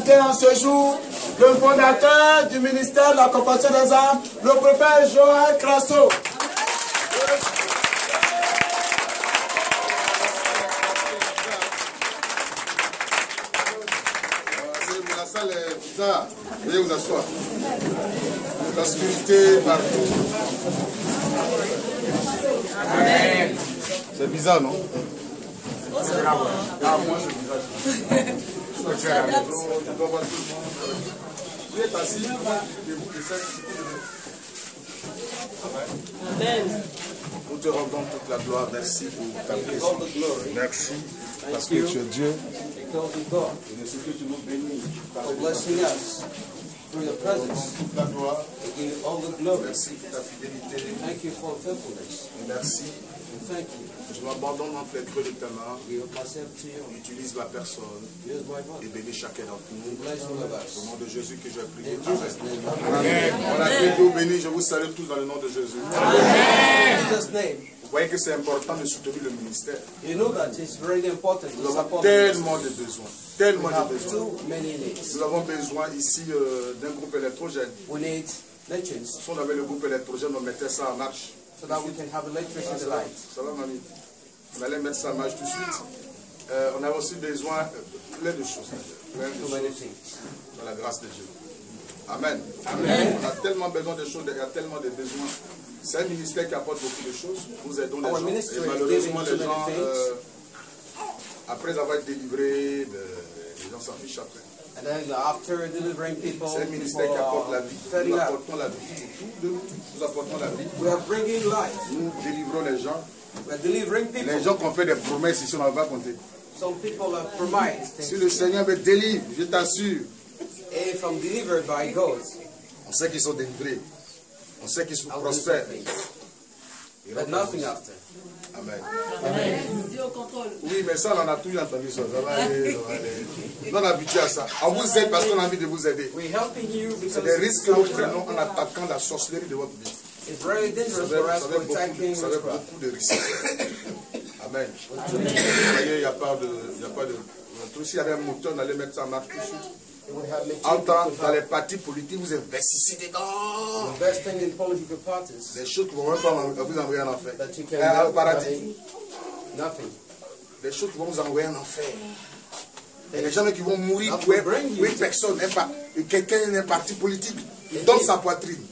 inviter en ce jour le fondateur du ministère de la compassion des âmes, le prophète Joël Crasso. La salle est bizarre. Veuillez vous asseoir. L'obscurité partout. Amen. C'est bizarre, non? Ah, moi, c'est bizarre. Je peux faire un métro, je dois voir tout le monde. Vous êtes assis, Amen. Nous te rendons toute la gloire. Merci pour ta présence. Merci parce que tu es Dieu. Et de ce que tu nous bénis. For blessing us through your presence. Toute la gloire. We give you all the glory. Merci pour ta fidélité. Thank you for faithfulness. Et merci. And thank you. Je m'abandonne entre les creux de ta main. Give myself to you. Utilise ma personne. Use my body. Et bénis chacun d'entre nous. Bless all of us. Au nom de Jésus que je prie. In Jesus' name. Amen. Voilà, que Dieu vous bénisse. Je vous salue tous dans le nom de Jésus. In Jesus' name. Vous voyez que c'est important de soutenir le ministère. You know that it's very important Nous to avons support tellement de besoins. Tellement We de have besoins. too many needs. Nous avons besoin ici d'un groupe électrogène. We need legends Si on avait le groupe électrogène, on mettait ça en marche. so that we can have electricity light. Ça va, mamie? On allait mettre ça en marche tout de suite. On avait aussi besoin plein de choses. Plein de Too many choses. things. Dans la grâce de Dieu. Amen. Amen. On a tellement besoin de choses, il y a tellement de besoins. C'est un ministère qui apporte beaucoup de choses. Nous aidons les Our gens. ministry Et is malheureusement, giving les too gens, many things. après avoir été délivrés, les gens s'en fichent après. And then after delivering people, C'est un ministère qui people apporte la are vie. setting Nous up. apportons la vie. Nous apportons la vie. We are bringing life. Nous délivrons les gens. We are delivering Les people. gens qui ont fait des promesses ici, on ne va pas compter. Some people have promised Si things. le Seigneur me délivre, je t'assure, If I'm delivered by God, on sait qu'ils sont délivrés. On sait qu'ils sont I will do prospères. something. Et But donc, nothing after. Amen. Dieu au contrôle. Oui, mais ça, on a toujours entendu ça. Ça va aller, ça va aller. On est habitué à ça. On vous aide parce qu'on a envie de vous aider. We're helping you C'est because des risques que nous it's prenons en attaquant la sorcellerie de votre vie. very dangerous for us for attacking Vous avez witchcraft. beaucoup de risques. Amen. Vous voyez, il n'y a pas de... S'il y avait un moteur, on allait mettre ça en marche tout de suite. We have En temps, machines dans les partis politiques, vous investissez dedans. investing in political parties Des choses qui ne vont même pas vous envoyer en enfer. that you can Au paradis. nothing. Des choses qui vont vous envoyer en enfer. Il y a des gens qui vont mourir That pour will bring you une personne, quelqu'un d'un parti politique. Il donne sa poitrine.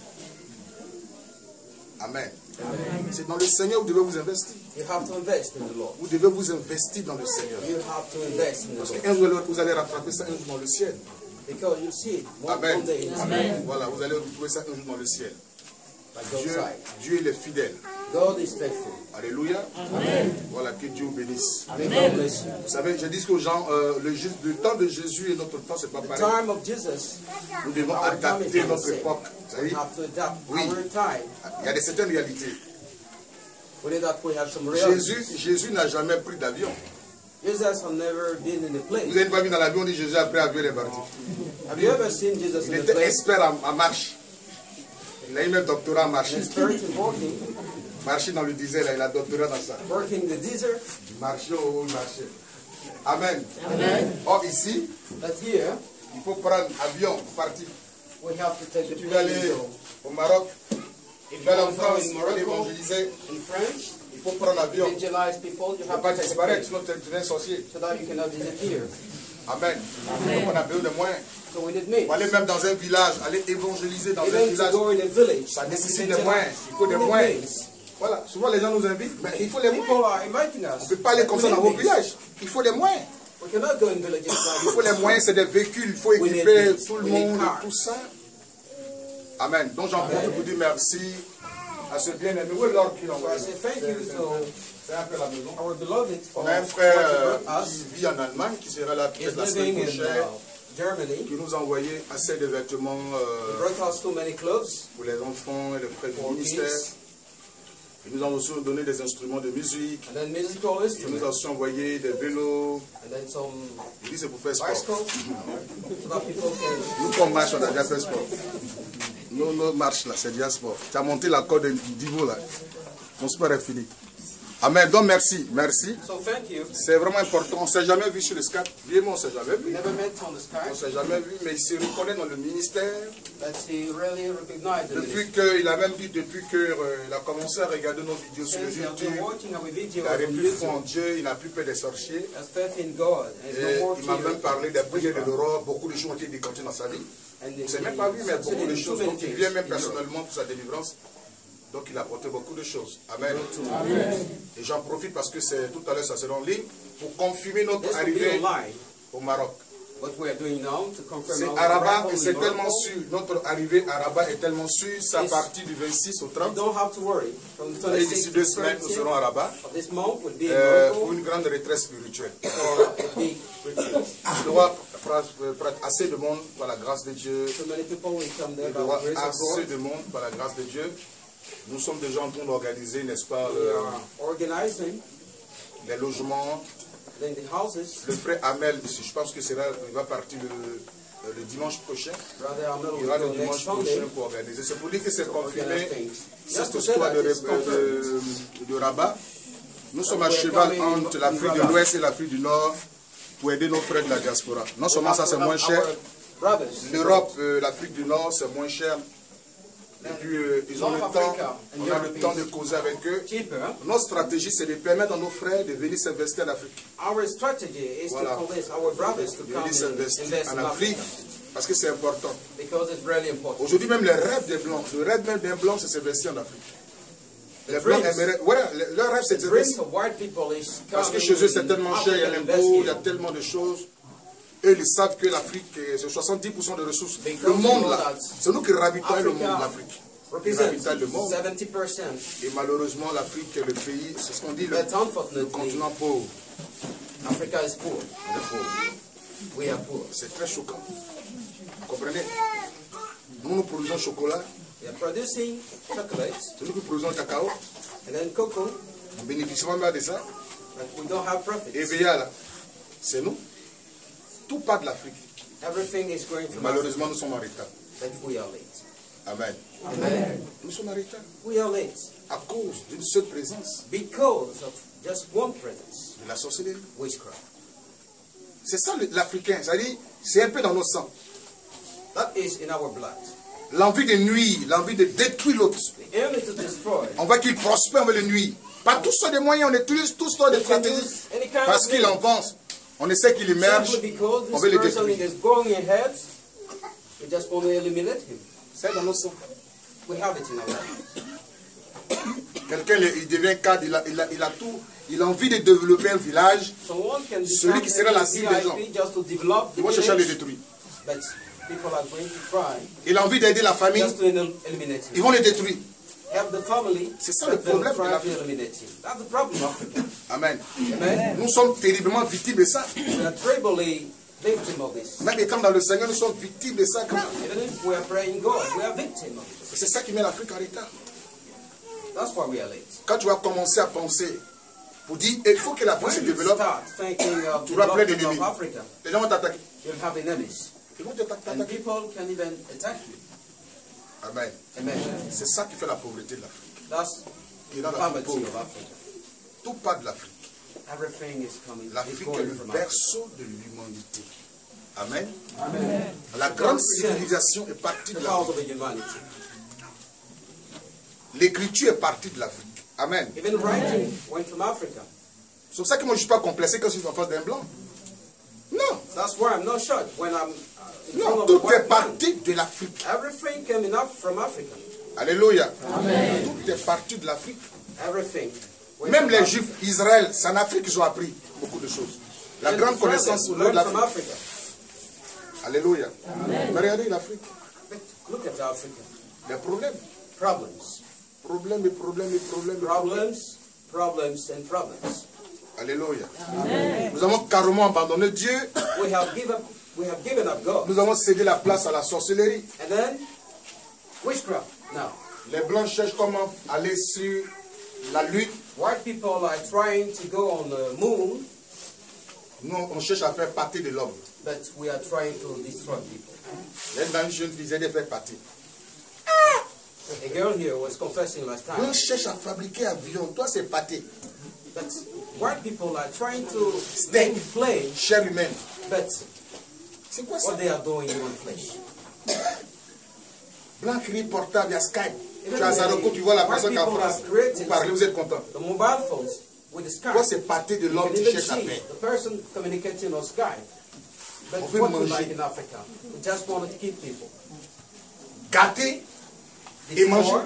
Amen. C'est dans le Seigneur que vous devez vous investir. You have to invest in the Lord. Vous devez vous investir dans le Seigneur. You have to invest in Parce the Lord. qu'un jour vous allez rattraper ça un jour dans le ciel. Because you see it one Amen. day in Amen. Voilà, vous allez retrouver ça un jour dans le ciel. God's Dieu, side. Dieu il est fidèle. God is faithful. Alléluia. Amen. Voilà, que Dieu vous bénisse. May God bless you. Vous savez, je dis aux gens, le temps de Jésus et notre temps, c'est pas The pareil. time of Jesus, Nous devons our time is adapter not the notre same. époque. Vous We savez, have to adapt Oui. our time. il y a des certaines réalités. We need that we have some reality. Jésus n'a jamais pris d'avion. Jesus has never been in a Vous plane. n'avez pas vu dans l'avion, on dit Jésus après l'avion est parti. Have you ever seen Jesus Il in a était plane? expert en marche. Il a eu même doctorat en marche. Expert in walking, Marcher dans le désert, là, il a doctorat dans ça. working the desert. Marcher au marché. Amen. Amen. Or ici, But here, il faut prendre avion pour partir. we have to take the Tu vas plane aller to go. au Maroc, If tu you vas aller en want to go France, in tu vas aller Morocco, évangéliser. in France, Il faut prendre l'avion. evangelize people, you Tu ne have peux pas to take the disparaître, plane sinon tu es un sorcier. so that you cannot disappear. Amen. Donc on a besoin de moyens. So we need Pour means. aller même dans un village, aller évangéliser dans un Even to village, go in a village, ça nécessite evangelize, des moyens. Il faut des we need moyens. means. Voilà, souvent les gens nous invitent, mais il faut les moyens. People are inviting us. On ne peut pas aller comme ça dans vos villages. Il faut des moyens. We cannot go in villages Il faut like les moyens, c'est des véhicules, il faut We need équiper means. tout le We need monde, cars. tout ça. Amen. Donc j'en profite pour dire merci à ce bien-aimé. Où est l'ordre qu'il So I envoie? say thank you to C'est un peu la maison. our beloved for On a un what frère you brought us. qui vit en Allemagne, qui sera là He's peut-être la semaine living in prochaine, Germany. qui nous a envoyé assez de vêtements He brought us too many clothes pour les enfants et les frères for du ministère. kids Il nous a aussi donné des instruments de musique. and then musical Il nous a instruments aussi envoyé des vélos. and then some Il dit c'est pour faire sport. bicycles so that people can. Nous, comme marche, on a déjà fait sport. Nos marches là, c'est déjà sport. Tu as monté la corde du niveau là. Mon sport est fini. Amen. Donc merci, merci. So thank you. C'est vraiment important. On ne s'est jamais vu sur le Skype. Bien, on ne s'est jamais We vu. never met on the On ne Skype, s'est jamais vu, mais il se reconnaît dans le ministère. but he really recognized the Depuis ministry. qu'il a même dit, depuis qu'il a commencé à regarder nos vidéos sur le Since he has YouTube, been watching our video il a on repris foi en YouTube, Dieu, il n'a plus peur des sorciers. has faith in God, and Et no more il m'a fear. même parlé des prières de l'aurore. Beaucoup de choses ont été décantées dans sa vie. And On ne s'est même pas vu, mais beaucoup de choses. Donc il things vient même in Europe. personnellement pour sa délivrance. Donc il a apporté beaucoup de choses. Amen. Et j'en profite parce que c'est tout à l'heure, ça sera en ligne, pour confirmer notre This will be arrivée online. au Maroc. What we are doing now to confirm C'est our à Rabat arrival et in c'est Morocco. tellement sûr. Notre arrivée à Rabat est tellement sûre. C'est à Yes. partir du 26 au You 30. don't have to worry. From the Et d'ici 26th 2 to semaines, nous serons 30th à Rabat of this month will be in pour Morocco une grande retraite spirituelle. for a big retreat. Il doit avoir assez de monde par la grâce de Dieu. So many people will come there Il by doit the grace avoir of assez God. de monde par la grâce de Dieu. Nous sommes déjà en train d'organiser, n'est-ce pas, We are organizing les logements. then the houses. Le frère Amel, je pense que il va partir le dimanche prochain. Brother Amel Il y will aura go le next dimanche Sunday. prochain pour organiser. C'est pour dire que c'est confirmé. Organize things. Just Cette to say histoire that it's confirmed. de Rabat. Nous sommes à we are cheval coming entre in l'Afrique de Rabat. l'Ouest et l'Afrique du Nord pour aider nos frères de la diaspora. Non seulement ça, c'est moins cher. Brothers. L'Europe, l'Afrique du Nord, c'est moins cher. Et puis, ils ont le North temps, Africa and on a le Europe temps is de causer avec eux. cheaper. Notre stratégie, c'est de permettre à nos frères de venir s'investir en Afrique. Our strategy is Voilà. to convince our brothers to De come venir and s'investir invest en in Afrique. Africa Parce que c'est important. because it's really important. Aujourd'hui même, le rêve des Blancs, le rêve même des Blancs, c'est s'investir en Afrique. Les The Blancs dreams- aimeraient, leur rêve, c'est The de dreams s'investir. of white people is Parce que coming chez eux, c'est in tellement cher, il y a African l'impôt, il y a investment. tellement de choses. Eux, ils savent que l'Afrique, c'est 70% de ressources. Because Le monde, you know là, that c'est nous qui ravitaillons le monde, Africa l'Afrique. Qui represents ravitaille le monde. 70%. Et malheureusement, l'Afrique est le pays, c'est ce qu'on dit, le But unfortunately, continent pauvre. Africa is poor. On est pauvre. We are poor. C'est très choquant. Vous comprenez? Nous produisons chocolat, We are producing chocolate c'est nous qui produisons cacao. and then cocoa, On bénéficie même de ça. but we don't have profits. Et VIA, là, c'est nous. Tout part de l'Afrique. Everything is going from Malheureusement, Africa, nous sommes en retard. but we are late. Amen. Amen. Nous sommes en retard. We are late À cause d'une seule présence because of just one presence, de la sorcellerie. witchcraft. C'est ça l'Africain. C'est-à-dire, c'est un peu dans nos sangs. That is in our blood. L'envie de nuire, l'envie de détruire l'autre. The enemy to destroy. On voit qu'il prospère, on veut le nuire. Pas tous sont des moyens, on utilise tous sortes de We can stratégies. use any kind Parce of qu'il means. avance. On essaie qu'il émerge, Simply because on veut this le person détruire. is going ahead, we just want to eliminate him. C'est dans nos sangs. We have it in our lives. Quelqu'un, il devient cadre, il a tout. Il a envie de développer un village. Someone can Celui become qui sera la a cible des gens. VIP just to develop the Ils vont chercher à le village, détruire. but people are going to try Il a envie d'aider la famille, just to eliminate ils him. vont le détruire. Help the family, C'est ça but le they'll problème de try to l'Afrique. eliminate him. That's the problem of Africa. Amen. Amen. Nous sommes terriblement victimes de ça. We are terribly victim of this. Même étant dans le Seigneur, nous sommes victimes de ça grave. Even if we are praying God, we are victim of it. C'est ça qui met l'Afrique en retard. That's why we are late. Quand tu vas commencer à penser pour dire il faut que l'Afrique se When you développe, start thinking of tu auras plein development d'ennemis. of Africa, Les gens vont t'attaquer. you'll have enemies. Ils vont And t'attaquer. people can even attack you. Amen. Amen. C'est ça qui fait la pauvreté de l'Afrique. That's Qui est dans the l'Afrique poverty pauvre. of Africa. Tout part de l'Afrique. Everything is coming, is L'Afrique est going le from Africa. berceau de l'humanité. Amen. Amen. La grande civilisation est partie de The house l'Afrique. of humanity. L'écriture est partie de l'Afrique. Amen. Even writing went from Africa. C'est pour ça que moi je ne suis pas complexé quand je suis en face d'un blanc. Non. That's why I'm not shocked when I'm in front Non, of a tout est white man. parti de l'Afrique. Everything came from Africa. Alléluia. Tout est parti de l'Afrique. Everything. went Même from les Africa. Juifs, Israël, c'est en Afrique qu'ils ont appris beaucoup de choses. La And grande the connaissance brothers de learned from l'Afrique. Africa. Alléluia. Mais regardez l'Afrique. But look at Africa. Les problèmes. Problems. Problèmes et problèmes et problèmes. et problèmes. Problems, problems, and problems. Alléluia. Nous avons carrément abandonné Dieu. We have given up God. Nous avons cédé la place à la sorcellerie. And then witchcraft. Now, Les blancs cherchent comment aller sur la lune. white people are trying to go on the moon, Nous, on cherche à faire partie de l'homme. but we are trying to destroy people. Il y a une jeune fille qui de faire partie. A girl here was confessing last On time. cherche à fabriquer un avion. Toi, c'est pâté. But white people are trying to make it plain, chair humaine. but C'est quoi ça? what they are doing human flesh. Blanc crie portable, il y a Skype. Even Tu as Zaroko, tu vois la white personne qui est en people France. have created Vous parlez, vous êtes content. the mobile phones with the Skype. Toi, c'est pâté de You l'homme can qui even cherche la see paix. the person communicating on Skype. But On veut what we manger. like in Africa, we just want to keep people. Gâter et manger. Destroy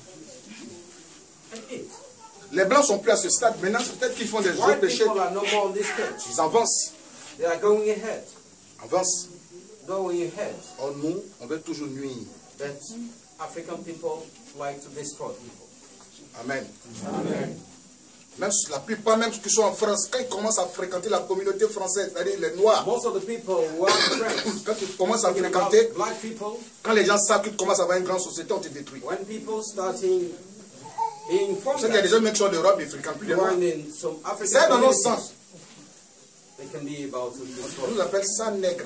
and eat. Les Blancs sont plus à ce stade. Maintenant, c'est peut-être qu'ils font des autres White péchés. people are no more on this stage. Ils avancent. They are going ahead. Avancent. Going ahead. Oh, nous, on veut toujours nuire. That African people like to destroy people. Amen. Même la plupart, même qui sont en France, quand ils commencent à fréquenter la communauté française, c'est-à-dire les Noirs, Most of the people who are friends, quand ils commencent à talking about fréquenter, black people, quand les gens savent qu'ils commencent à avoir une grande société, on te détruit. when people starting being Vous from savez qu'il y a des that, gens même qui sont d'Europe, ils ne fréquentent plus les Noirs. born in some C'est African dans nos communities, sens. they can be about to On destroy nous appelle ça nègre.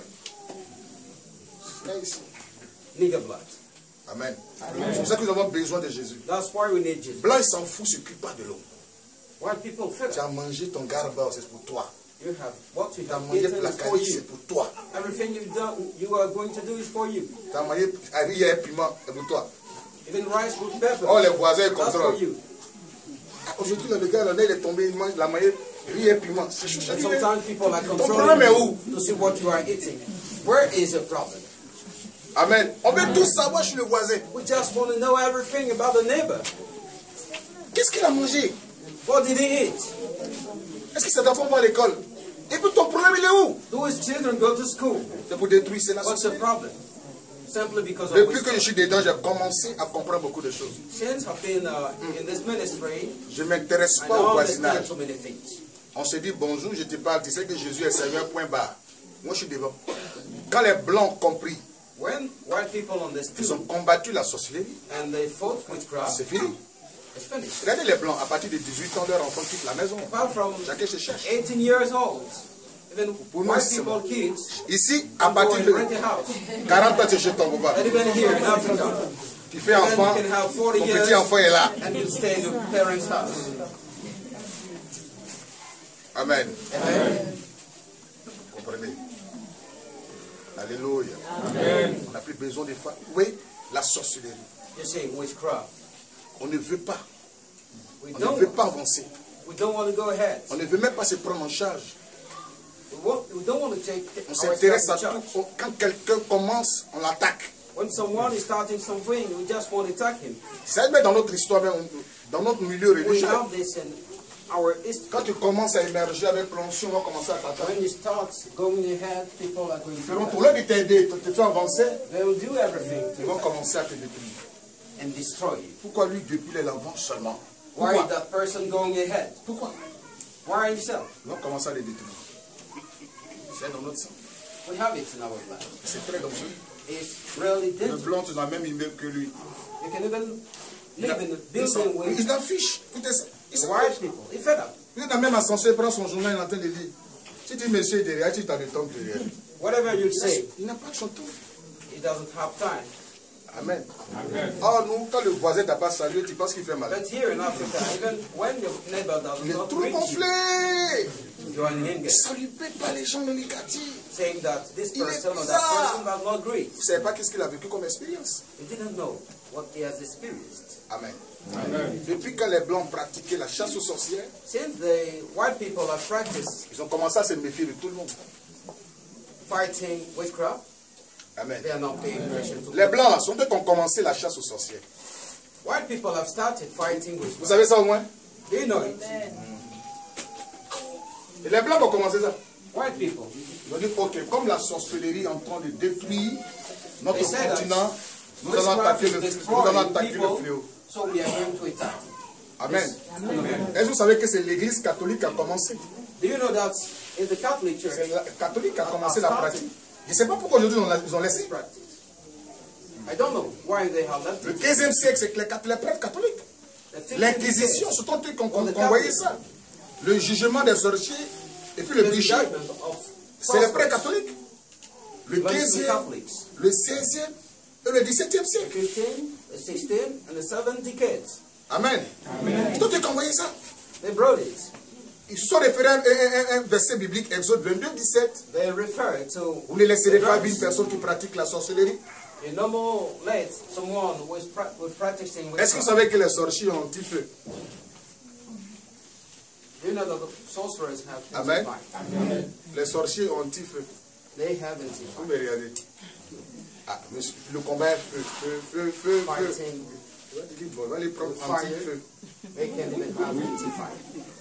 C'est ici. nigger blood. Amen. C'est pour ça que nous avons besoin de Jésus. That's why we need Jesus. Blanc, il s'en fout, il ne s'occupe pas de l'eau. White people fed Tu up. as mangé ton garba, c'est pour toi. You have what you Tu as have mangé eaten la is for calice, you. c'est pour toi. Everything you are going to do is for you. Tu as mangé riz et piment, c'est pour toi. Even rice with pepper. Oh, les voisins, ils That's for contrôlent. you. Aujourd'hui, le gars, il est tombé, il mange la mangé riz et piment. And sometimes people are Ton problème est où? controlling you to see what you are eating. Where is the problem? Amen. On veut tout savoir chez le voisin. We just want to know everything about the neighbor. Qu'est-ce qu'il a mangé? What did he eat? Est-ce que cet enfant va à l'école? Et puis ton problème, il est où? Do his children go to school? C'est pour détruire, c'est la What's the société. problem? Simply because of Depuis que je wisdom. suis dedans, j'ai commencé à comprendre beaucoup de choses. Since I've been in this ministry, Je ne m'intéresse I pas au know voisinage. understand so many things. On se dit bonjour, je te parle, tu sais que Jésus est Seigneur, point barre. Moi, je suis devant. Quand les Blancs ont compris, When white people ils understood ont combattu la sorcellerie, and they fought witchcraft, c'est fini. it's finished. Regardez les Blancs, à partir de 18 ans, leurs enfants quittent la maison. Apart from Chacun se cherche. 18 years old, even Pour nous, white c'est people, bon. kids, Ici, à go partir and de rent a house. 40 ans, tu es chez ton papa. And even here in Africa, Tu fais then enfant, you can have 40 ton years petit enfant est là. and you stay in your parents' house. Amen. Amen. Vous comprenez? Alléluia. On n'a plus besoin de femmes. Oui, la sorcellerie. You see, witchcraft. On ne veut pas. We On ne veut pas avancer. don't want to go ahead. On ne veut même pas se prendre en charge. We don't want to take On ourselves s'intéresse à in charge. tout. Quand quelqu'un commence, on l'attaque. When someone is starting something, we just want to attack him. Ça même dans notre histoire, même, dans notre milieu We religieux. have this in our history. Quand tu commences à émerger avec l'onction, on va commencer à t'attaquer. When you start going ahead, people are going Ils to feront do tout that. l'heure de t'aider, te faire avancer, They will do everything ils vont to commencer à te détruire. and destroy you. Pourquoi lui, depuis il avance seulement? Why Pourquoi? that person going ahead? Pourquoi? Why himself? Ils vont commencer à les détruire. C'est dans notre sang. We have it in our blood. C'est très dangereux. It's really Le dangerous. blanc, tu n'as même immeuble que lui. You can even live in a Il building with il affiche. Écoutez ça. Il s'en white fiche. people. He fed up. Il est dans le même ascenseur, il prend son journal, il est en train de lire. Si tu dis monsieur est derrière, tu t'en détombes derrière. Whatever you say, Il n'a pas de son tour. he doesn't have time. Amen. Oh nous, quand le voisin t'a pas salué, tu penses qu'il fait mal. But here in Africa, even when your neighbor does Il est not trop greet you, gonflé. you are in Il ne salue pas les gens négatifs. saying that this Il est person or that bizarre. person does not greet. Vous ne savez pas qu'est-ce qu'il a vécu comme expérience. You didn't know what he has experienced. Amen. Depuis que les blancs pratiquaient la chasse aux sorcières, Since the white people have practiced ils ont commencé à se méfier de tout le monde. fighting witchcraft, Amen. they are not paying attention to Les blancs là sont eux qui ont commencé la chasse aux sorcières. White people have started fighting Vous witchcraft. savez ça au moins? Do you know it? Et les blancs ont commencé ça. White people. Ils ont dit, ok, comme la sorcellerie est en train de détruire notre They said that continent, nous allons attaquer le fléau. So we are going to attack. Amen. Est-ce que vous savez que c'est l'église catholique qui a commencé? Do you know that in the Catholic Church, C'est la catholique qui a commencé la pratique. Je ne sais pas pourquoi aujourd'hui ils ont laissé. practice? I don't know why they have left Le it. 15e siècle, c'est que les prêtres catholiques. The 15th L'inquisition, c'est toi qui envoyé ça. Le jugement des sorciers et puis le the péché. judgment of C'est les prêtres catholiques. Le belongs to 15e, Catholics. le 16e et le 17e The siècle. 15th, the 16th, and the 7th decades. Amen. C'est toi qui as envoyé ça. They brought it. Ils se sont référés à un verset biblique, Exode 22, 17. They refer to. Vous ne laisserez pas une personne qui pratique la sorcellerie. You no more let someone who is practicing. Est-ce que vous savez que les sorciers ont un petit feu? You know that the sorcerers have. Amen. Amen. Les sorciers ont un petit feu. They have Vous me regardez. Ah, monsieur, le combat est feu, feu. fighting. On va les prendre un petit feu. They can't even have anti-fire.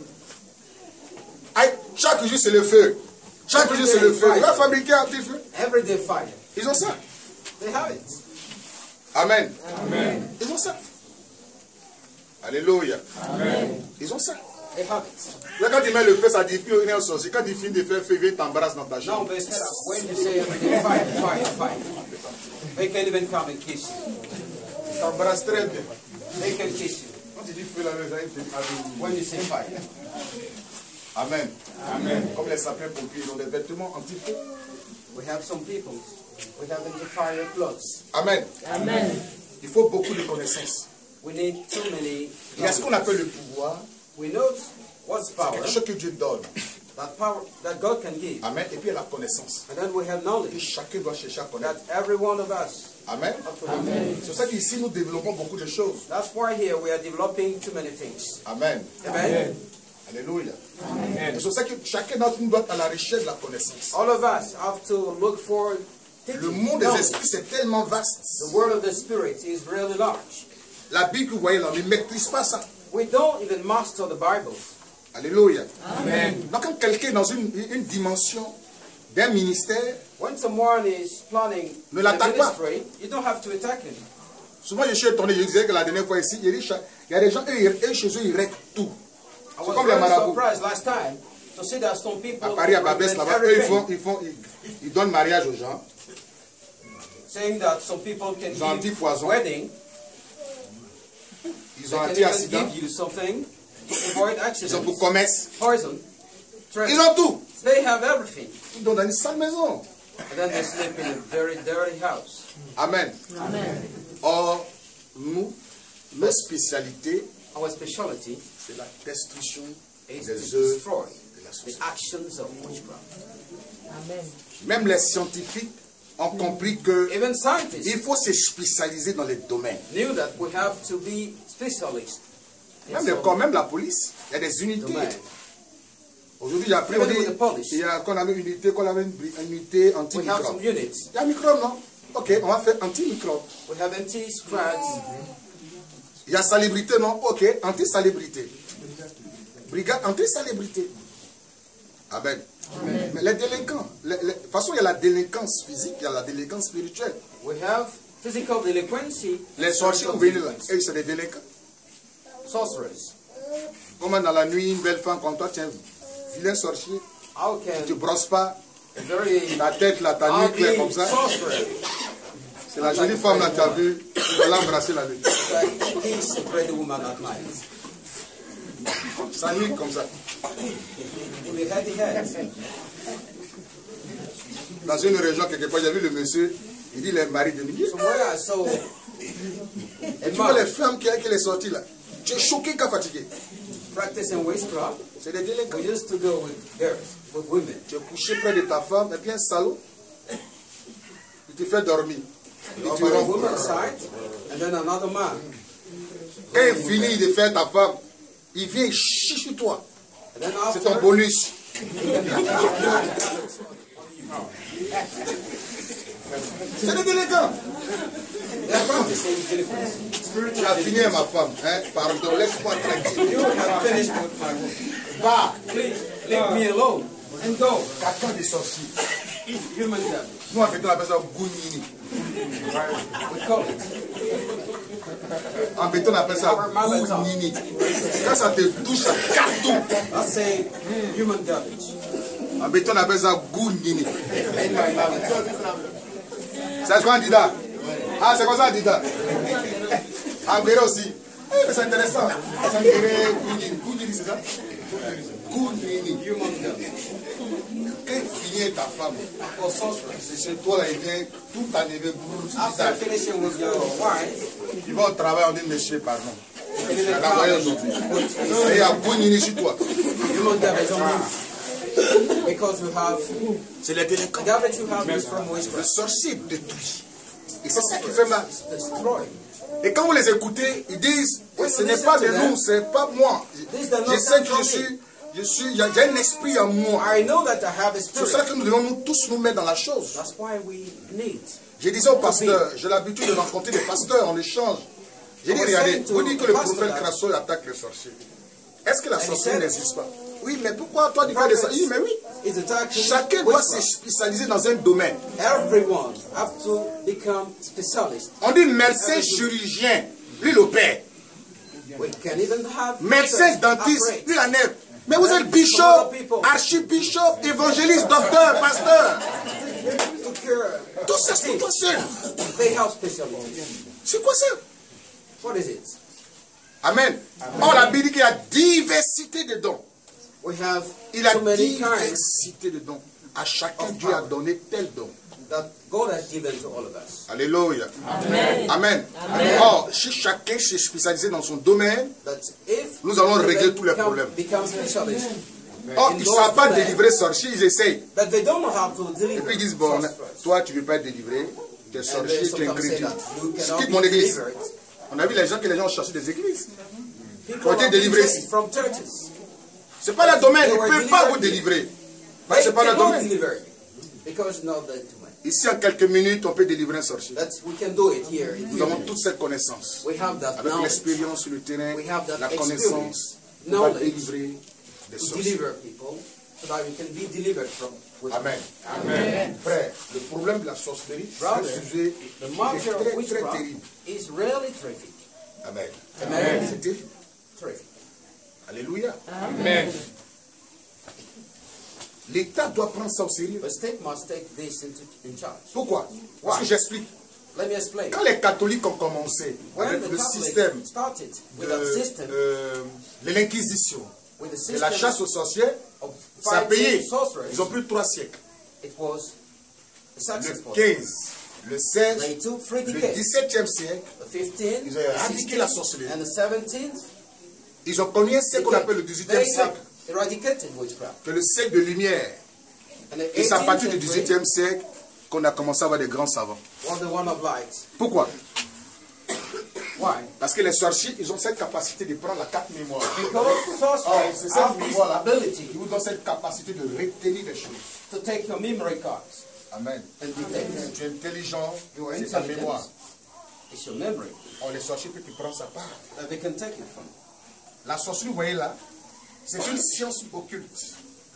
Aïe, chaque jour c'est le feu. Chaque jour c'est le feu. On va fabriquer un petit feu. Everyday fire. Ils ont ça. They have it. Amen. Amen. Ils ont ça. Alléluia. Amen. Ils ont ça. They have it. Là, quand il met le feu, ça dit plus rien au sorcier. Quand il finit de faire feu, il vient t'embrasser dans ta No, chambre. they set up. When you say everyday fire. They can't even come and kiss you. Il t'embrasse très bien. They can kiss you. Quand tu dis feu, là, il te dit When you say fire. Amen. Amen. Comme les sapeurs-pompiers, ils ont des vêtements anti-feu. We have some people. We have anti-fire clothes. Amen. Amen. Il faut beaucoup de connaissances. We need too many. Il y a ce qu'on appelle le pouvoir. We know what's C'est power. quelque chose que Dieu donne. That power that God can give. Amen. Et puis il y a la connaissance. And then we have Et knowledge. chacun doit chercher à That connaître. every one of us. Amen. Amen. C'est pour ça qu'ici nous développons beaucoup de choses. That's why here we are developing too many things. Amen. Amen. Alléluia. C'est pour ça que chacun d'entre nous doit être à la recherche de la connaissance. All of us have to look for Le monde des esprits, c'est tellement vaste. The word of the Spirit is really large. La Bible que vous voyez là, on ne maîtrise pas ça. We don't even master the Bible. Alléluia. Amen. Donc quand quelqu'un est dans une dimension d'un ministère, When someone is planning Ne a l'attaque pas. ministry, you don't have to attack him. souvent je suis étonné, je disais que la dernière fois ici, il y a des gens, eux, chez eux, ils règlent tout. I C'est was comme les very marabouts. surprised last time to see that some people À Paris, à Babès, recommend là-bas, eux, everything, ils donnent mariage aux gens. saying that some people can Ils ont un petit give poison. wedding, Ils they ont un can petit even accident. give you something to avoid Ils ont accidents, pour commerce. poison, Ils ont tout. they have everything. Ils donnent dans une sale maison. And then they sleep in a very dirty house. Amen. Amen. Or, nous, notre spécialité, Our specialty c'est la destruction is des to œuvres destroy de la the société. actions of witchcraft. Amen. Même les scientifiques ont compris que Even scientists il faut se spécialiser dans les domaines. knew that we have to be specialists in Même le some corps, même la police, il y a des unités. domain. Aujourd'hui, il y a appris, on Even dit, with the police. il y a qu'on avait une unité, une unité We have anti-microbe. some units. Il y a un microbe, non? Ok, on va faire anti-microbe. We have anti-squads. Il y a salubrité, non? Ok, anti-salubrité. Brigade anti-salubrité. Amen. Mais les délinquants, de toute façon, il y a la délinquance physique, il y a la délinquance spirituelle. We have physical delinquency. Les sorciers, vous venez là, eux, c'est des délinquants. Sorcerers. Comment dans la nuit, une belle femme comme toi, tiens, vilain sorcier, How tu can brosses pas, a very ta tête là, ta nuque là, ugly comme ça. sorcerer C'est la jolie femme là, tu as vu, tu vas l'embrasser la nuit. kiss a pretty woman at night? Sa nuque comme ça. With a heady head. Dans une région, quelque part, j'ai vu le monsieur, il dit les maris de nuit. Somewhere I saw Et a tu vois les man femmes qui est sortie là. Tu es choqué qu'à fatigué. practicing witchcraft. C'est des délinquants. We used to go with girls, with women. Tu es couché près de ta femme, et puis un salaud, il te fait dormir. Et tu On the rentres. woman's side, and then another man. Quand il finit de faire ta femme, il vient chier sur toi. And then C'est ton after, bonus. C'est des délinquants. they are practicing delinquency. Tu as fini avec ma femme. Hein? Pardon, laisse-moi tranquille. You have finished with my woman. Va. Please leave me alone and go. Caca des sorciers. Human devil. Nous, en fait, on appelle ça gounini. We call it. En béton, on appelle ça gounini. Quand ça te touche, ça casse tout. I say human devil. En béton, on appelle ça gounini. In my mother. C'est ce qu'on dit là. Ah, c'est comme ça, dit là. En béret aussi. Eh, c'est intéressant. C'est béret gounini. Gounini, c'est ça? Gounini. Human devil. Quand il finit ta femme, For sorcerers. c'est chez toi, là, il vient tout enlever. After finishing with your wife, Il va au travail, on dit, monsieur, pardon. you Il a envoyé aujourd'hui. Et il y a gounini sur toi. you demon devils on you. Because you have C'est les délinquants. the devil that you have is from Le witchcraft. sorcier détruit. Et c'est ça qui fait mal. Destroy. Et quand vous les écoutez, ils disent, ce n'est pas de nous, c'est pas moi. Je sais que il y a un esprit en moi. I know that I have a C'est pour ça spirit. que nous devons nous tous nous mettre dans la chose. That's why we need. Je disais au pasteur, j'ai l'habitude de rencontrer des pasteurs en échange. J'ai dit, regardez, vous dites que le prophète Crasso attaque les sorciers. Est-ce que la sorcellerie n'existe pas? Oui, mais pourquoi toi tu fais des sorciers? Mais oui. It's attacking Chacun doit witchcraft. se spécialiser dans un domaine. Everyone have to become specialist. On dit médecin chirurgien, lui l'opère. We can even have Médecin dentiste, lui la nègre. Mais vous êtes bishop, archibishop, évangéliste, docteur, pasteur. to cure. Tout ça c'est quoi ça? They have specialties. C'est quoi ça? What is it? Amen. Or la Bible dit qu'il y a diversité de dons. We have Il a so many kinds diversité de dons. À chacun Dieu a donné tel don. that God has given to all of us. Alléluia. Amen. Amen. Or, si chacun s'est spécialisé dans son domaine, That if nous allons they régler tous les problèmes. become specialists, Or, ils ne savent pas délivrer sorciers, ils essayent. but they don't know how to Et deliver. puis ils disent, bon, sorcerers. toi tu ne veux pas être délivré, tu es And sorcier, they tu es sometimes say incrédule. that you Je cannot quitte be mon église. delivered. On a vu les gens ont cherché des églises. People Ont été are délivrés being ici. from churches. Ce n'est pas le domaine, They ils were ne peuvent pas vous delivered. délivrer. Parce que They ce n'est pas le cannot domaine. deliver because not the domain. Ici, en quelques minutes, on peut délivrer un sorcier. That we can do it here. In Nous few avons minutes. toute cette connaissance. We have that Avec knowledge l'expérience sur le terrain, We have that la connaissance, experience, on va knowledge délivrer des to sorciers. deliver people so that we can be delivered from Amen. Amen. Frère, le problème de la sorcellerie, c'est un Brother, sujet The qui matter est of très, très witchcraft terrible. is really terrific. Amen. Amen. C'est terrible. Terrific. Alléluia. Amen. L'État doit prendre ça au sérieux. The state must take this in charge. Pourquoi? Parce que j'explique. Let me explain. Quand les catholiques ont commencé When avec the le Catholics système started with de that system, l'Inquisition, with the de la system chasse aux sorciers, of ça a payé. fighting sorcerers, Ils ont pris 3 siècles. it was a Le successful. 15, le 16, They took 3 le decades, 17e siècle, the 15th, ils ont éradiqué la sorcellerie. and the 17th. Ils ont connu un siècle qu'on appelle le 18e They have siècle, eradicated witchcraft. que le siècle de lumière. And the Et c'est à partir 18th du century 18e siècle qu'on a commencé à avoir des grands savants. was the one of light. Pourquoi? Why? Parce que les sorciers, ils ont cette capacité de prendre la carte mémoire. Because Oh, sorcerers c'est have cette this mémoire-là ability qui vous donne cette capacité de retenir les choses. to take your memory cards Amen. and detect. Tu es intelligent, Your c'est ta mémoire. intelligence is your memory. Oh, les sorciers peuvent te prendre sa part. And they can take it from you. La sorcellerie, vous voyez là, c'est une science occulte.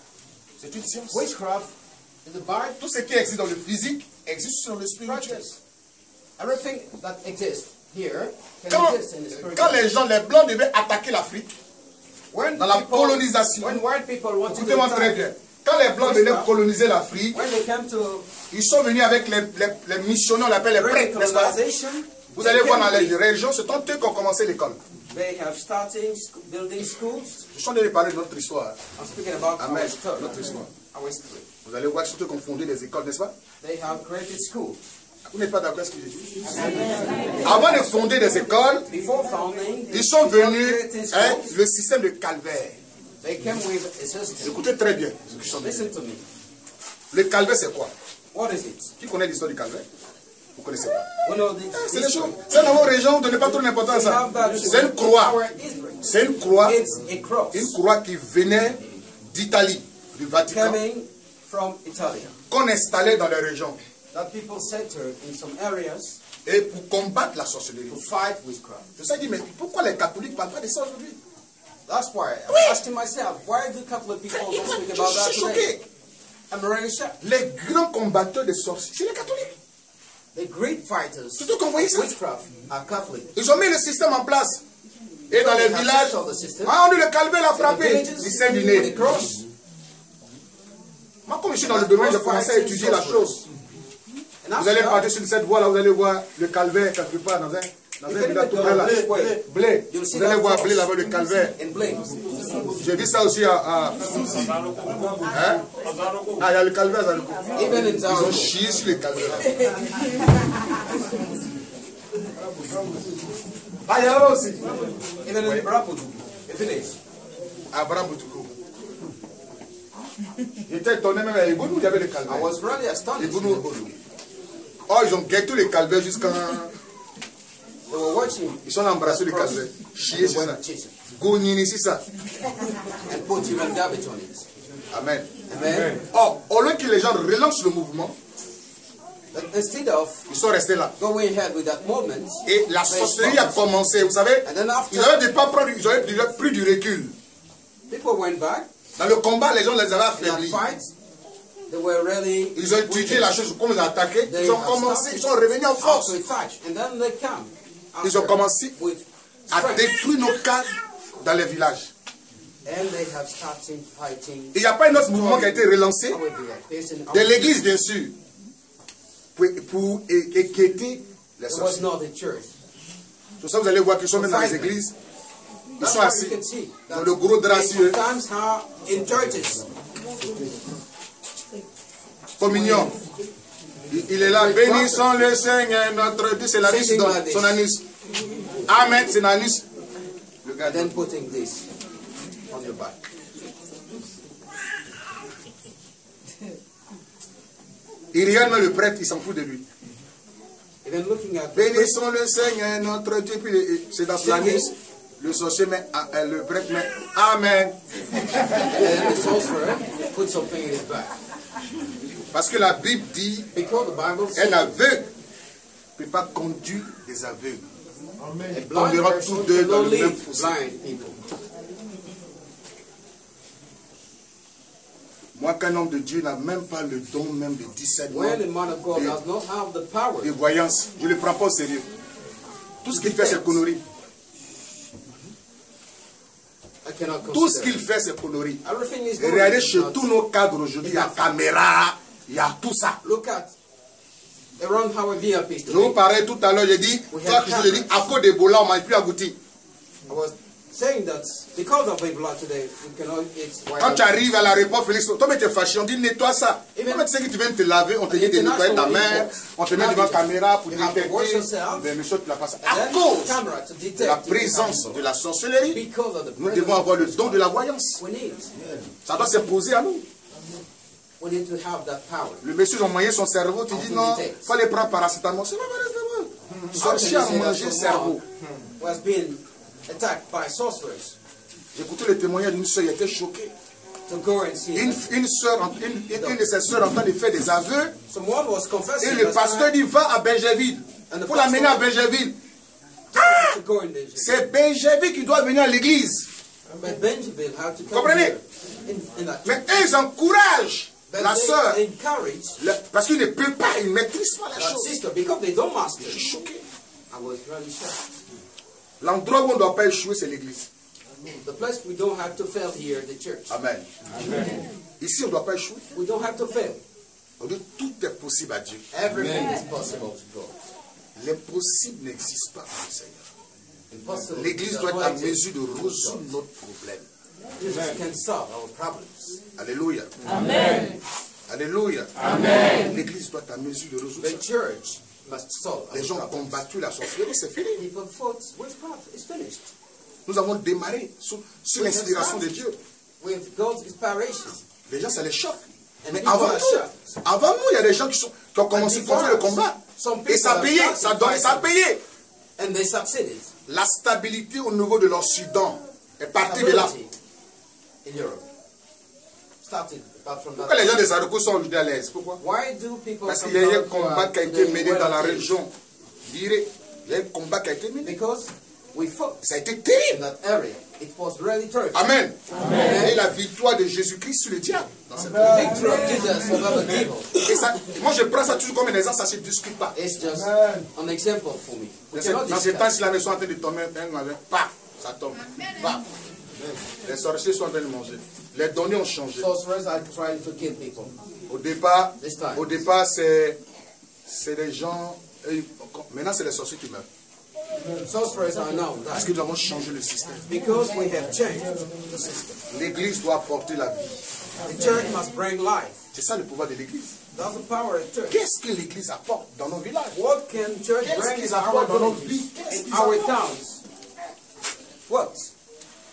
C'est une science. Witchcraft is the Bible Tout ce qui existe dans le physique existe sur le spirituel. practice. Everything that exists here can Quand, exist in the spiritual. quand les gens, les blancs devaient attaquer l'Afrique, When dans la people- colonisation, when white people wanted to écoutez-moi très attack, bien, quand les blancs venaient coloniser l'Afrique, when they came to ils sont venus avec les missionnaires, on l'appelle les prêtres, n'est-ce pas? colonization, Vous they allez voir came dans les with- régions, c'est eux qui ont commencé l'école. They have started building schools. Je suis en train de parler de notre histoire. I'm speaking about Amen. our story. Notre histoire. Our history. Vous allez voir que c'est eux qui ont fondé les écoles, n'est-ce pas? They have created schools. Vous n'êtes pas d'accord avec ce que j'ai dit? Avant de fonder des écoles, Before founding, ils sont before venus creating hein, schools, le système de calvaire. they came with a system. Écoutez très bien ce que je suis en train de dire. Listen to me. Le calvaire, c'est quoi? What is it? Qui connaît l'histoire du calvaire? Vous ne connaissez pas. We know the C'est les choses. C'est dans vos régions, donnez pas trop d'importance à ça. C'est une croix. C'est une croix. It's a cross Une croix qui venait d'Italie, du Vatican, coming from Italy qu'on installait dans les régions. that people centered in some areas Et pour combattre la sorcellerie. to fight witchcraft. Je sais, mais pourquoi les catholiques ne parlent pas de ça aujourd'hui? That's why I'm asking myself, why do Catholic people don't speak about that Je suis today? choqué. I'm really shocked. Les grands combatteurs des sorciers, c'est les catholiques. The great fighters Surtout qu'on voyait ça. witchcraft are Catholic. Ils ont mis le système en place. Et dans les They have villages, set up the system. ah, on dit le calvaire l'a In the frappé. villages, Il s'est with viné. the cross. Moi, comme je suis dans le domaine, j'ai commencé à étudier la chose. And Vous allez after partir sur cette voie là, vous allez voir le calvaire quelque part dans un village tout près là. Blé. Vous allez voir Blé là-bas, le calvaire. in Blake, J'ai vu ça aussi à hein? Ah, il y a le calvaire dans le coup. even in Ils ont Zaru, chié sur le calvaire. Ah, il y a là aussi. even in Brapudu, a village. À Bramboutoukou. J'étais étonné même à Ebounou, il y avait les I calvaires. was really astonished. Ebounou. Oh, ils ont guetté les calvaires jusqu'à... They were watching Ils sont embrassés les calvaires. Chier, c'est ça. Jesus Gognini, c'est ça. and put human garbage on it. Amen. Amen. Or, au lieu que les gens relancent le mouvement, But instead of ils sont restés là. going ahead with that movement, Et la sorcellerie a commencé. Vous savez, and then after ils avaient pas pris, ils avaient déjà pris du recul. people went back Dans le combat, les gens les avaient in that affaiblis. fight, they were really Ils ont étudié la chose, comme ils ont attaqué. They Ils ont have commencé, started ils sont revenus en out force. to attack, and then they come Ils ont after commencé with à strength, détruire nos cadres dans les villages. and they have started fighting. Il n'y a pas un autre mouvement qui a été relancé With the peace and de l'église, bien sûr, pour équêter les It was sorciers. not the church. Tout ça, vous allez voir qu'ils sont même dans les églises. Ils That's sont why assis you can see dans that le gros drap sur eux. sometimes how in churches, Communion. Il est là. Bénissons le Seigneur, notre Dieu. C'est l'anus, son anus. Amen, c'est l'anus. Le gars, and then putting this on your back. il regarde même le prêtre, il s'en fout de lui. Even looking at the Bénissons le Seigneur, notre Dieu. Puis c'est dans son anus. Le sorcier met, le prêtre met Amen. and then the sorcerer put something in his back. Parce que la Bible dit Because the Bible un says aveugle ne peut pas conduire des aveugles. a blind tomberont person tous deux dans will le même lead fossé. blind people. Moi, qu'un homme de Dieu n'a même pas le don même de discernement, When a man of God does not have the power, de voyance, je ne le prends pas au sérieux. Tout ce qu'il fait, c'est conneries. I cannot Tout ce consider. qu'il fait, c'est conneries. Everything is Et regardez good. chez tous nos cadres aujourd'hui, il y a caméra, il y a tout ça. Look at around how a VIP is Je vous today. parlais tout à l'heure, j'ai dit, toi que je l'ai dit, à cause d'Ebola, on ne mange plus abouti. I was saying that because of Ebola today, we cannot eat white Quand tu meat. arrives à l'aéroport, Félix, toi, mais tu es fâché, on dit nettoie ça. Even- Toi, tu sais que tu viens de te laver, on te dit de nettoyer ta main, on te met devant la caméra pour You have to wash détecter. yourself. Mais monsieur, tu l'as pas ça. And À then cause camera to de detect la if it's présence harmful. de la sorcellerie, Because of the nous presence devons avoir le of don de la voyance. we need. Ça doit s'imposer à nous. We need to have that power. Le monsieur a moyen son cerveau, tu dis non, il faut aller prendre paracétamol. C'est pas paracétamol. How can Sorcier you a say that mangé cerveau. someone who has been attacked by sorcerers J'ai écouté le témoignage d'une soeur, elle était choquée. to go and see Une them? une de ses soeurs en train de faire des aveux. Someone was confessing Et le last pasteur night dit va à Benjerville. And the Pour l'amener à pastor- Benjerville. to go in there. C'est Benjerville qui doit venir à l'église. But Benjamin had to come Comprenez? here in that Mais eux, ils encouragent But la sœur. they encourage Parce qu'il ne peut pas, il ne maîtrise pas la that chose. sister because they don't master. Je suis choqué. I was really shocked. L'endroit où on ne doit pas échouer, c'est l'église. The place we don't have to fail here, the church. Amen. Ici, on ne doit pas échouer. We don't have to fail. On dit tout est possible à Dieu. Everything is possible to God. L'impossible n'existe pas pour le Seigneur. Impossible. L'église doit être à mesure de résoudre notre problème. Jesus can solve our problems. Alléluia. Amen. Alléluia. Amen. L'église doit être à mesure de résoudre The ça. church must solve Les our gens ont problems. combattu la sorcellerie, c'est fini. People fought witchcraft. It's finished. Nous avons démarré sous l'inspiration de Dieu. With God's inspiration. Les gens, ça les choque. And Mais people avant are nous, shocked. il y a des gens qui ont commencé à faire le combat. Some Et ça a people payé, have ça a donné, ça a payé. And they succeeded. La stabilité au niveau de l'Occident est partie de là. Stability in Europe. Started apart from Pourquoi that. les gens des Aroukos sont aujourd'hui à l'aise? Pourquoi? Why do people Parce come qu'il y a eu un out, combat qui a été today mené dans la well-being? région. Il y a un combat qui a été mené. Because we fought Ça a été in terrible. that area. It was really terrible. Amen. Et la victoire de Jésus-Christ sur le diable. Dans cette The victory of Jesus over the devil Et ça, moi, je prends ça toujours comme un exemple, ça ne se discute pas. is just an example for me. We cannot Dans ces temps, discuss. si la maison est en train de tomber, paf, ça tombe. Paf. Les sorciers sont en train de manger. Les données ont changé. Sorcerers are trying to kill people. Au départ, This time. c'est des gens. Maintenant, c'est les sorciers qui meurent. Sorcerers are now Parce dying que nous avons changé le système. because we have changed the system. L'église doit apporter la vie. The church must bring life. C'est ça le pouvoir de l'église. That's the power of church. Qu'est-ce que l'église apporte dans nos villages? What can church Qu'est-ce bring qu'ils in our apportent dans nos villages, vies? Qu'est-ce in qu'ils our apportent? towns? What?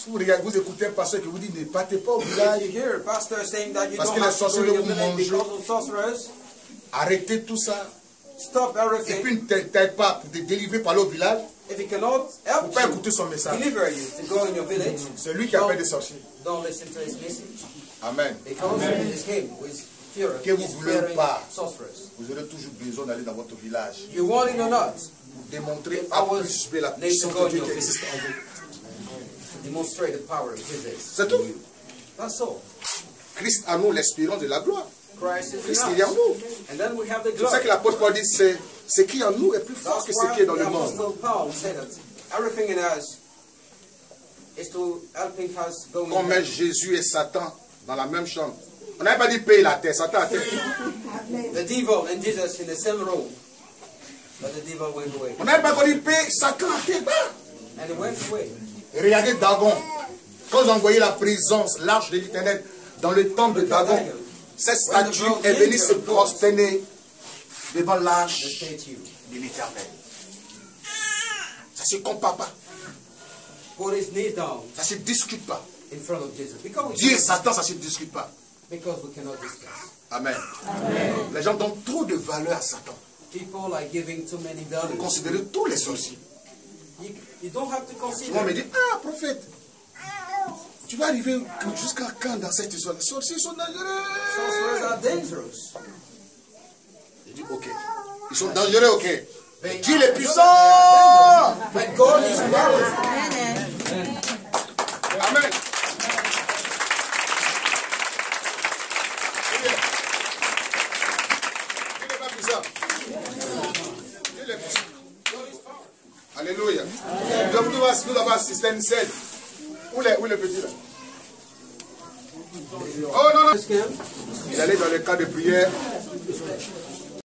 vous regardez, vous écoutez un pasteur qui vous dit ne partez pas au village, If you hear a pastor saying that you Parce don't que les have to go sorciers in your vous village mangent. because of sorcerers, arrêtez tout ça. stop Et everything. puis ne t'aide pas pour te délivrer par le village. If he cannot Faut help pas you, écouter son message. deliver you to go in your village, C'est lui qui appelle des sorciers. don't listen to his message. Amen. Because it is him who is fearing, Que vous is voulez fearing pas. sorcerers. Vous aurez toujours besoin d'aller dans votre village. You want it or not, Pour démontrer If à I was plus de la laid to puissance go de Dieu in qui your existe en vous. demonstrate the power of Jesus. C'est tout. That's all. Christ en nous, l'espérance de la gloire. Christ is Christ in il est en us. nous. And then we have the C'est pour ça glory. que l'apôtre Paul dit ce qui est en nous est plus fort That's que ce qui est why dans the le monde. Apostle Paul said that everything in us is to helping us go Qu'on in met heaven. Jésus et Satan dans la même chambre. On n'avait pas dit payer la terre, Satan a terre. The devil and Jesus in the same room, but the devil went away. On n'avait pas dit payer Satan à terre. And he went away. Et regardez Dagon. Quand ils ont envoyé la présence, l'arche de l'Éternel, dans le temple de Dagon, cette statue est venue se prosterner devant The l'arche statue de l'Éternel. Ça ne se compare pas. put his knees down Ça ne se discute pas. in front of Jesus. Dieu et Satan, ça ne se discute pas. Because we cannot discuss. Amen. Les gens donnent trop de valeur à Satan. People are giving too many values. Considérez tous les sorciers. You don't have to Tout le monde consider. me dit, ah, prophète, tu vas arriver jusqu'à quand dans cette histoire? Les sorciers sont dangereux. Sorcerers are dangerous. Je dis, ok. Ils sont dangereux, ok. They Dieu are- est puissant. But God is powerful. Amen. Dieu n'est pas puissant. Dieu est puissant. Alléluia. Nous avons un système 7. Où est le petit là? Oh non, non. Il allait dans le cas de prière.